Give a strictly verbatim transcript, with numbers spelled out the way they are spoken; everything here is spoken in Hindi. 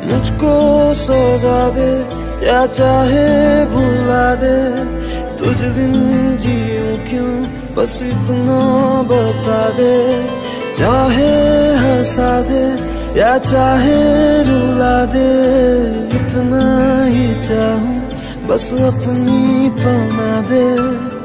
मुझको सजा दे या चाहे भुला दे, तुझ बिन जीऊं क्यों बस इतना बता दे। चाहे हंसा दे या चाहे रुला दे, इतना ही चाहूं बस अपनी बना दे।